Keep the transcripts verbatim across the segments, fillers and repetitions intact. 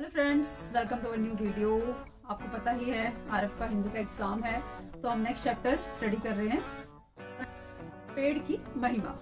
Friends, welcome to a new video. आपको पता ही है आरएफ का हिंदी का एग्जाम है, तो हम नेक्स्ट चैप्टर स्टडी कर रहे हैं, पेड़ की महिमा।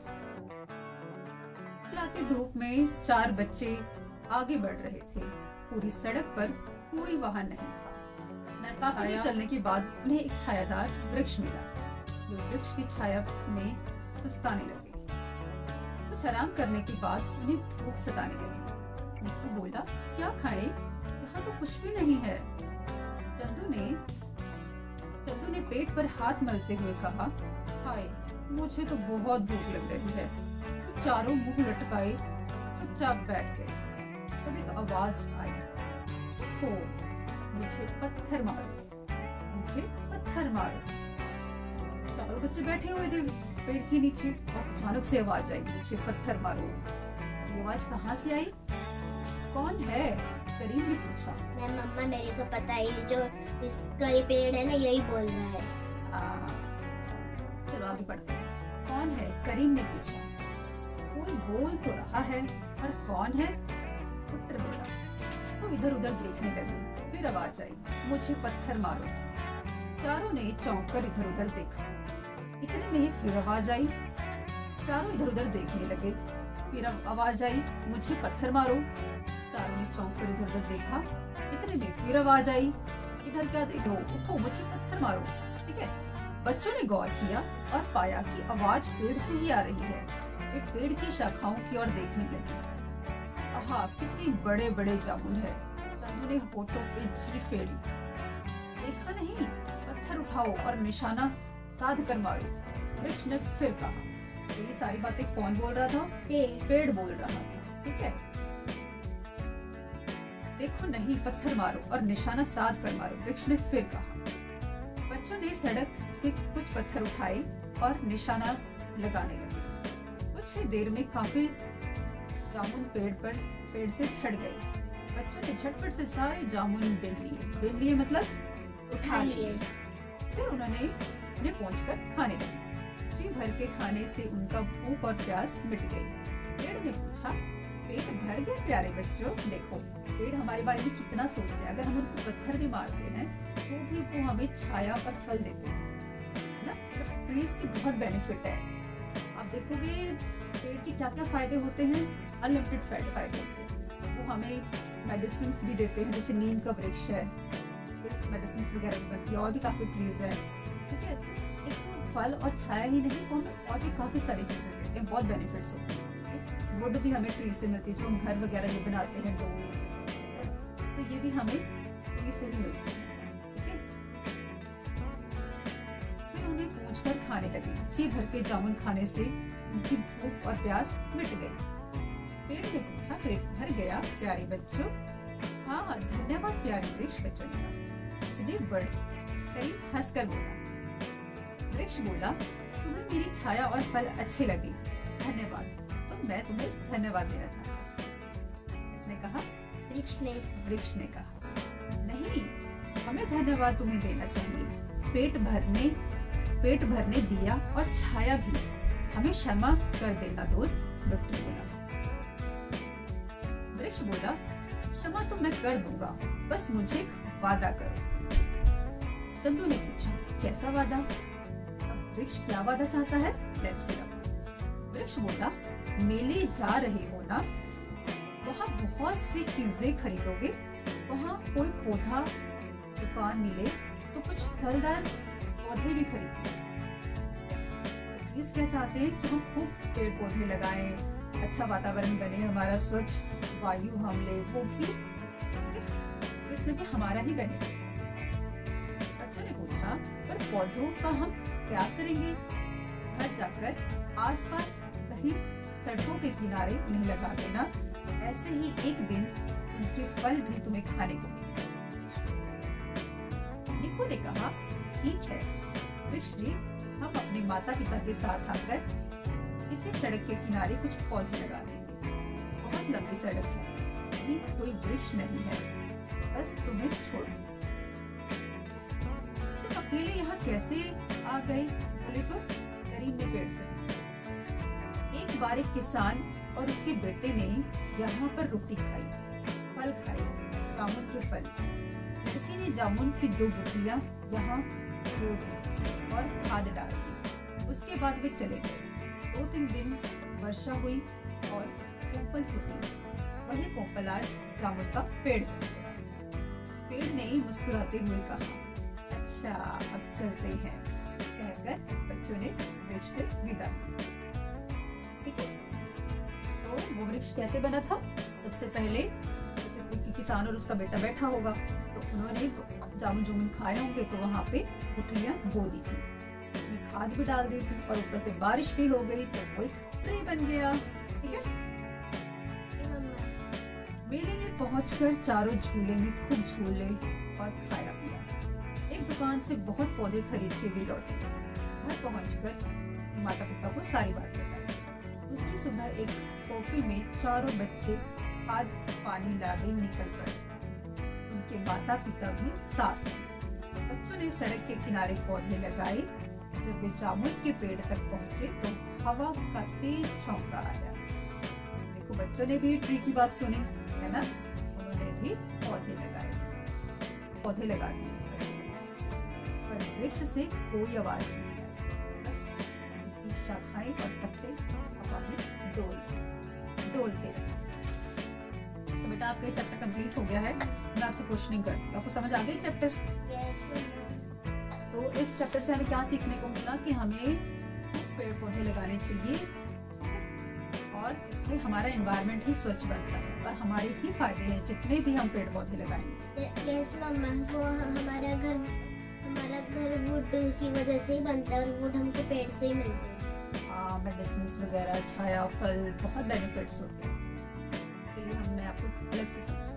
खिलती धूप में चार बच्चे आगे बढ़ रहे थे। पूरी सड़क पर कोई वाहन नहीं था। काफी चलने के बाद उन्हें एक छायादार वृक्ष मिला। वे वृक्ष की छाया में सुस्ताने लगे। कुछ आराम करने के बाद उन्हें भूख सताने लगी। निक्कू बोला, क्या खाएं? यहाँ तो कुछ भी नहीं है। चंदू ने चंदू ने पेट पर हाथ मलते हुए कहा, हाय, मुझे तो बहुत भूख लग रही है। तो चारों मुंह लटकाए चुपचाप बैठ गए। तब एक आवाज आई, हो, मुझे पत्थर मारो, मुझे पत्थर मारो। चारों बच्चे बैठे हुए थे पेड़ के नीचे और अचानक से आवाज आई, मुझे पत्थर मारो। ये आवाज कहाँ से आई? कौन है? करीम ने पूछा। मैम, मम्मा, मेरे को पता है, जो इसका ये पेड़ है ना, यही बोल रहा है। आ, चलो आगे बढ़ते हैं। कौन है? करीम ने पूछा। कोई बोल तो रहा है, पर कौन है? पुत्र बोला। वो इधर उधर देखने लगी। फिर आवाज आई, मुझे पत्थर मारो। चारों ने चौंक कर इधर उधर देखा। इतने में ही फिर आवाज आई। चारों इधर उधर देखने लगे। फिर आवाज आई, मुझे पत्थर मारो। चारों ने चौंक कर इधर उधर देखा। इतने में फिर आवाज आई, इधर क्या देखो, उठो, मुझे पत्थर मारो। ठीक है, बच्चों ने गौर किया और पाया कि आवाज पेड़ से ही आ रही है। वे पेड़ की शाखाओं की ओर देखने लगे। आहा, कितने बड़े बड़े जामुन है। चंदू ने होठों पे झिल्ली फेरी। देखा नहीं, पत्थर उठाओ और निशाना साध कर मारो। वृक्ष ने फिर कहा। तो ये सारी बातें कौन बोल रहा था? पेड़ पेड़ बोल रहा था। ठीक है, देखो नहीं, पत्थर मारो और निशाना साध कर मारो, वृक्ष ने फिर कहा। बच्चों ने सड़क से कुछ पत्थर उठाए और निशाना लगाने लगे। कुछ ही देर में काफी जामुन पेड़ पर पेड़ से झड़ गए। बच्चों ने झटपट से सारे जामुन बीन लिए। बीन लिए मतलब उठा लिए। फिर उन्होंने उन्हें पहुंचकर खाने लगे। जी भर के खाने से उनका भूख और प्यास मिट गई। पेड़ ने पूछा, पेट भर गया प्यारे बच्चों? देखो, पेड़ हमारे बारे में कितना सोचते हैं। अगर हम उनको पत्थर भी मारते हैं तो भी वो हमें छाया और फल देते हैं, है ना? ट्रीज की बहुत बेनिफिट है। आप देखोगे पेड़ के क्या क्या फायदे होते हैं। अनलिमिटेड फायदे होते हैं। वो हमें मेडिसिन भी देते हैं, जैसे नीम का वृक्ष है, मेडिसिन वगैरह बनती है। और भी काफी ट्रीज है। ठीक है, तो एक फल और छाया ही नहीं, वो हमें और भी काफी सारी चीजें देते हैं। बहुत बेनिफिट्स होते हैं। वुड भी हमें ट्री से मिलती है, जो हम घर वगैरह ये बनाते हैं, डोर, तो ये भी हमें ट्री से ही मिलती है। ठीक है, फिर उन्हें पूछकर खाने लगे। जी भर के जामुन खाने से उनकी भूख और प्यास मिट गई। पेड़ ने पूछा, पेट भर गया प्यारे बच्चों? हाँ, धन्यवाद प्यारे वृक्ष, बच्चों ने कहा। इतने बड़े करीब हंसकर बोला। वृक्ष बोला, तुम्हें मेरी छाया और फल अच्छे लगे, धन्यवाद। मैं तुम्हें धन्यवाद देना चाहता हूँ। इसने कहा। वृक्ष ने वृक्ष ने कहा, नहीं, हमें धन्यवाद तुम्हें देना चाहिए। पेट भरने पेट भरने दिया और छाया भी। हमें क्षमा कर देना दोस्त, डॉक्टर बोला। वृक्ष बोला, क्षमा तो मैं कर दूंगा, बस मुझे वादा करो। चंदू ने पूछा, कैसा वादा? अब वृक्ष क्या वादा चाहता है? Let's see. वृक्ष बोला, मेले जा रहे हो ना, वहाँ बहुत सी चीजें खरीदोगे। वहाँ कोई पौधा दुकान मिले तो कुछ फलदार पौधे भी खरीदो। इस क्या चाहते हैं कि हम खूब पेड़ पौधे लगाएं, अच्छा वातावरण बने, हमारा स्वच्छ वायु हम ले, वो भी इसमें भी हमारा ही बेनिफिट है। बच्चों ने पूछा, पर पौधों का हम क्या करेंगे? घर जाकर आसपास कहीं सड़कों के किनारे उन्हें लगा देना। ऐसे ही एक दिन उनके फल भी तुम्हें खाने को मिलेंगे। निक्कू ने कहा, ठीक है वृक्ष जी, हम अपने माता पिता के साथ आकर इसी सड़क के किनारे कुछ पौधे लगा देंगे। बहुत लंबी सड़क है, कहीं कोई वृक्ष नहीं है, बस तुम्हें छोड़। तुम अकेले यहाँ कैसे आ गए? बोले तो करीम ने पेड़ से पूछा। एक बार एक किसान और उसके बेटे ने यहाँ पर रोटी खाई, फल खाए, जामुन के फल। लड़के ने जामुन की दो गुठलियां यहाँ रो दी और खाद डाल दी। उसके बाद वे चले गए। दो तीन दिन वर्षा हुई और कोपल फूटी। वही कोपल आज जामुन का पेड़ बन गया। पेड़ ने मुस्कुराते हुए कहा, अच्छा अब चलते हैं, कहकर बच्चों ने वृक्ष से विदा ली। ठीक है, तो वो वृक्ष कैसे बना था? सबसे पहले जैसे कोई किसान और उसका बेटा बैठा होगा तो उन्होंने जामुन जामुन खाए होंगे तो वहां पे गुठलियां बो दी थी, उसमें खाद भी डाल दी थी और ऊपर से बारिश भी हो गई तो वो एक ट्री बन गया। ठीक है, मेले में पहुंचकर चारों झूले में खूब झूले और खाया पिया। एक दुकान से बहुत पौधे खरीद के भी लौटे। घर पहुंचकर माता पिता को सारी बात बताई। दूसरी सुबह एक टोपी में चारों बच्चे खाद पानी लाने निकल पड़े। उनके माता पिता भी साथ। बच्चों ने सड़क के किनारे पौधे लगाए। जब वे जामुन के पेड़ तक पहुंचे तो हवा का तेज झोंका आया। देखो, बच्चों ने भी ट्री की बात सुनी है ना, उन्होंने भी पौधे लगाए, पौधे लगा दिए, पर वृक्ष से कोई आवाज नहीं आई। बस उसकी शाखाएं और पत्ते हवा में डोल डोलते रहे। तो बेटा आपका चैप्टर कंप्लीट हो गया है। मैं आपसे क्वेश्चनिंग करती हूँ, आपको समझ आ गई चैप्टर? तो इस चैप्टर से हमें क्या सीखने को मिला कि हमें पेड़ पौधे लगाने चाहिए और इसमें हमारा एनवायरनमेंट ही स्वच्छ बनता है और हमारे ही फायदे हैं जितने भी हम पेड़ पौधे लगाएंगे। यस मम्मा, वो हमारा घर हमारा घर वुड की वजह से ही बनता है और वुड हमको पेड़ से ही मिलते हैं। हाँ, मेडिसिन वगैरह, छाया, फल, बहुत बेनिफिट्स होते हैं। इसके लिए हम मैं आपको अलग से समझाऊंगी।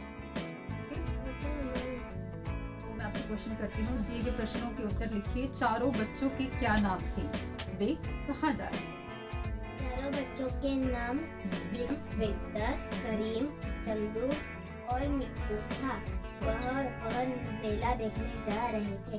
तो मैं आपसे क्वेश्चन करती हूँ, दिए गए प्रश्नों के उत्तर लिखिए। चारों बच्चों के क्या नाम थे? वे कहाँ जा रहे हैं? चारों बच्चों के नाम विक्टर, करीम, चंदू और मिक्कू था। वह वह मेला देखने जा रहे थे।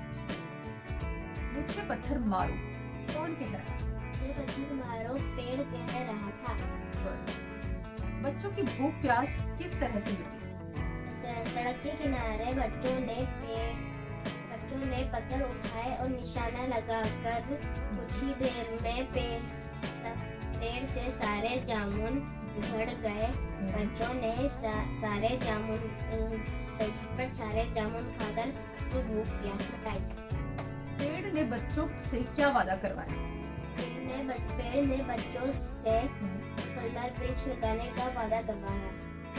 मुझे पत्थर मारो, कौन कह रहा है? मुझे पत्थर मारो, पेड़ कह रहा था। बच्चों की भूख प्यास किस तरह से मिटी? सड़क के किनारे बच्चों ने पेड़ बच्चों ने पत्थर उठाए और निशाना लगाकर कुछ ही देर में पेड़ पेड़ से सारे जामुन झड़ गए। बच्चों ने सा, सारे जामुन झटपट सारे जामुन खाकर अपनी भूख प्यास मिटाई। पेड़ ने बच्चों से क्या वादा करवाया? पेड़ ने पेड़ ने बच्चों से फलदार वृक्ष लगाने का वादा करवाया।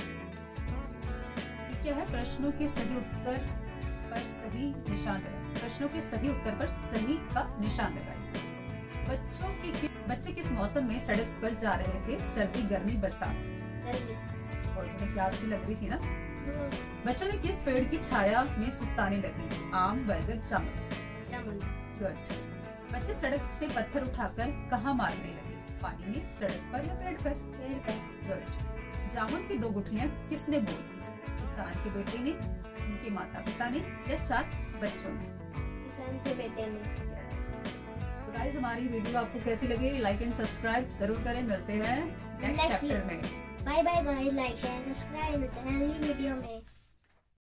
क्या है? प्रश्नों के सही उत्तर पर सही निशान लगाएं। प्रश्नों के सही उत्तर पर सही का निशान लगाएं। बच्चों की बच्चे किस मौसम में सड़क पर जा रहे थे? सर्दी, गर्मी, बरसात? गर्मी। और उन्हें प्यास भी लग रही थी ना। बच्चों ने किस पेड़ की छाया में सुस्ताने लगी? आम, बरगद, जामुन? गुड। बच्चे सड़क से पत्थर उठाकर कहाँ मारने लगे? पानी में, सड़क पर या पेड़ पर? पेड़ पर। गुड। जामुन की दो गुठलियां किसने बोई? किसान के बेटे ने, उनके माता पिता ने या चार बच्चों ने? किसान के बेटे ने। तो गाइस, हमारी वीडियो आपको कैसी लगी? लाइक एंड सब्सक्राइब जरूर करें। मिलते हैं नेक्स्ट चैप्टर में। Bye bye guys, like and subscribe मिलते हैं अगली वीडियो में।